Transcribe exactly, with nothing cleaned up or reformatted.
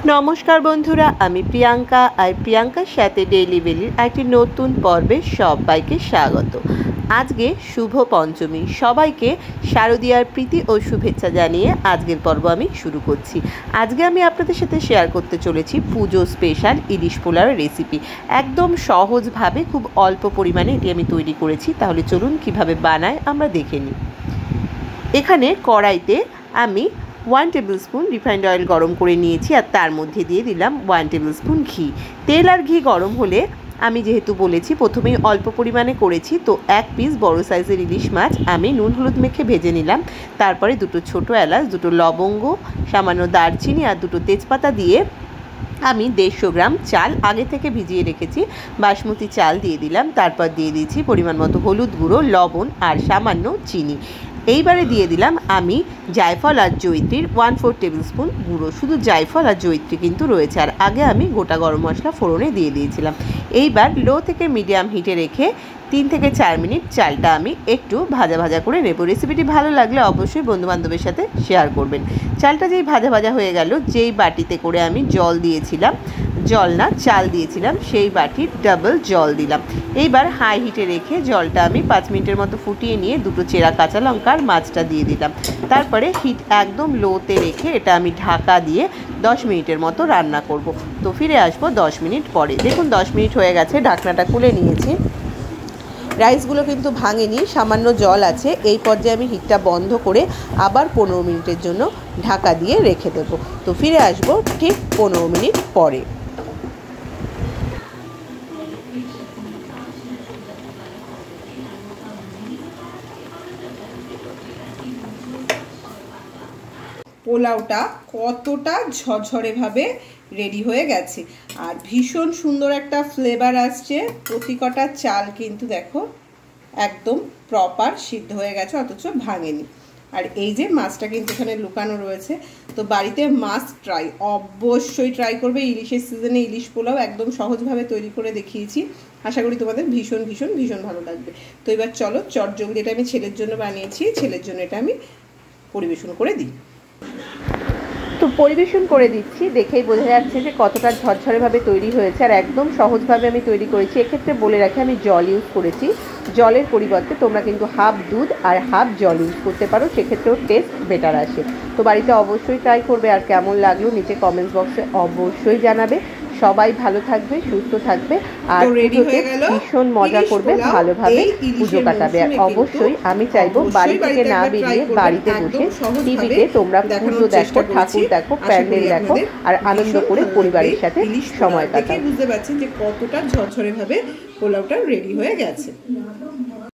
নমস্কার বন্ধুরা, আমি প্রিয়াঙ্কা আর প্রিয়াঙ্কার সাথে ডেইলি বেলির একটি নতুন পর্বে সবাইকে স্বাগত। আজকে শুভ পঞ্চমী, সবাইকে শারদীয়ার প্রীতি ও শুভেচ্ছা জানিয়ে আজকের পর্ব আমি শুরু করছি। আজকে আমি আপনাদের সাথে শেয়ার করতে চলেছি পুজো স্পেশাল ইলিশ পোলাওয়ের রেসিপি। একদম সহজভাবে খুব অল্প পরিমাণে এটি আমি তৈরি করেছি। তাহলে চলুন কিভাবে বানায় আমরা দেখে নিই। এখানে কড়াইতে আমি one tablespoon refined oil গরম করে নিয়েছি আর তার মধ্যে দিয়ে দিলাম ওয়ান টেবিল স্পুন ঘি। তেল আর ঘি গরম হলে আমি যেহেতু বলেছি প্রথমেই অল্প পরিমাণে করেছি, তো এক পিস বড় সাইজের ইলিশ মাছ আমি নুন হলুদ মেখে ভেজে নিলাম। তারপরে দুটো ছোটো এলাচ, দুটো লবঙ্গ, সামান্য দারচিনি আর দুটো তেজপাতা দিয়ে আমি দেড়শো গ্রাম চাল আগে থেকে ভিজিয়ে রেখেছি বাসমতি চাল দিয়ে দিলাম। তারপর দিয়ে দিয়েছি পরিমাণ মতো হলুদ গুঁড়ো, লবণ আর সামান্য চিনি। এইবারে দিয়ে দিলাম আমি জায়ফল আর জয়িত্রীর ওয়ান ফোর টেবিল স্পুন গুঁড়ো। শুধু জায়ফল আর জয়িত্রী কিন্তু রয়েছে, আর আগে আমি গোটা গরম মশলা ফোড়নে দিয়ে দিয়েছিলাম। এইবার লো থেকে মিডিয়াম হিটে রেখে তিন থেকে চার মিনিট চালটা আমি একটু ভাজা ভাজা করে নেব। রেসিপিটি ভালো লাগলে অবশ্যই বন্ধুবান্ধবের সাথে শেয়ার করবেন। চালটা যেই ভাজা ভাজা হয়ে গেল, যেই বাটিতে করে আমি জল দিয়েছিলাম, জল না চাল দিয়েছিলাম, সেই বাটির ডাবল জল দিলাম। এইবার হাই হিটে রেখে জলটা আমি পাঁচ মিনিটের মতো ফুটিয়ে নিয়ে দুটো চেরা কাঁচা লঙ্কার মাছটা দিয়ে দিলাম। তারপরে হিট একদম লোতে রেখে এটা আমি ঢাকা দিয়ে দশ মিনিটের মতো রান্না করব। তো ফিরে আসবো দশ মিনিট পরে। দেখুন দশ মিনিট হয়ে গেছে, ঢাকনাটা খুলে নিয়েছি। রাইসগুলো কিন্তু ভাঙেনি, সামান্য জল আছে। এই পর্যায়ে আমি হিটটা বন্ধ করে আবার পনেরো মিনিটের জন্য ঢাকা দিয়ে রেখে দেব। তো ফিরে আসবো ঠিক পনেরো মিনিট পরে। পোলাওটা কতটা ঝরঝরেভাবে রেডি হয়ে গেছে আর ভীষণ সুন্দর একটা ফ্লেভার আসছে। প্রতিকটা চাল কিন্তু দেখো একদম প্রপার সিদ্ধ হয়ে গেছে, অথচ ভাঙেনি। আর এই যে মাছটা কিন্তু এখানে লুকানো রয়েছে। তো বাড়িতে মাছ ট্রাই অবশ্যই ট্রাই করবে। ইলিশের সিজনে ইলিশ পোলাও একদম সহজভাবে তৈরি করে দেখিয়েছি। আশা করি তোমাদের ভীষণ ভীষণ ভীষণ ভালো লাগবে। তো এবার চলো চটজলদি, এটা আমি ছেলের জন্য বানিয়েছি, ছেলের জন্য এটা আমি পরিবেশন করে দিই। তো পরিবেশন করে দিচ্ছি, দেখেই বোঝা যাচ্ছে যে কতটা ঝরঝরেভাবে তৈরি হয়েছে আর একদম সহজভাবে আমি তৈরি করেছি। এক্ষেত্রে বলে রাখি আমি জল ইউজ করেছি। জলের পরিবর্তে তোমরা কিন্তু হাফ দুধ আর হাফ জল ইউজ করতে পারো, সেক্ষেত্রেও টেস্ট বেটার আসে। তো বাড়িতে অবশ্যই ট্রাই করবে আর কেমন লাগলো নিচে কমেন্টস বক্সে অবশ্যই জানাবে। সবাই ভালো থাকবে, সুস্থ থাকবে আর পুজোতে ভীষণ মজা করবে, ভালোভাবে পুজো কাটাবে। আর অবশ্যই আমি চাইবো বাড়ি থেকে না বেরিয়ে বাড়িতে বসে টিভিতে তোমরা পুজো দেখো, ঠাকুর দেখো, প্যান্ডেল দেখো আর আনন্দ করে পরিবারের সাথে সময় কাটাও। বুঝতে পারছেন যে কতটা ঝরঝরে ভাবে পোলাওটা রেডি হয়ে গেছে।